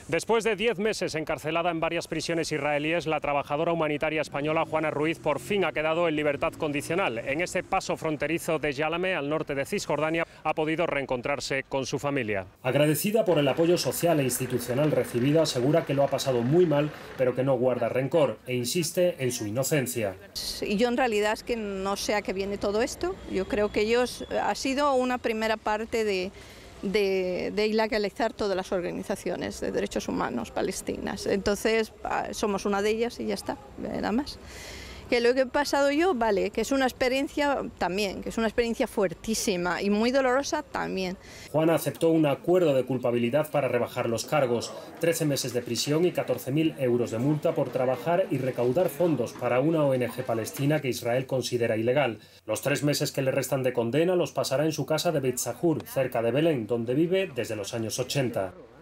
Después de 10 meses encarcelada en varias prisiones israelíes, la trabajadora humanitaria española Juana Ruiz por fin ha quedado en libertad condicional. En este paso fronterizo de Yálame, al norte de Cisjordania, ha podido reencontrarse con su familia. Agradecida por el apoyo social e institucional recibido, asegura que lo ha pasado muy mal, pero que no guarda rencor e insiste en su inocencia. Y yo en realidad es que no sé a qué viene todo esto. Yo creo que ha sido una primera parte de ilegalizar todas las organizaciones de derechos humanos palestinas. Entonces somos una de ellas y ya está, nada más. Que lo que he pasado yo, vale, que es una experiencia también, que es una experiencia fuertísima y muy dolorosa también. Juana aceptó un acuerdo de culpabilidad para rebajar los cargos, 13 meses de prisión y 14.000 euros de multa por trabajar y recaudar fondos para una ONG palestina que Israel considera ilegal. Los 3 meses que le restan de condena los pasará en su casa de Beit Sahur, cerca de Belén, donde vive desde los años 80.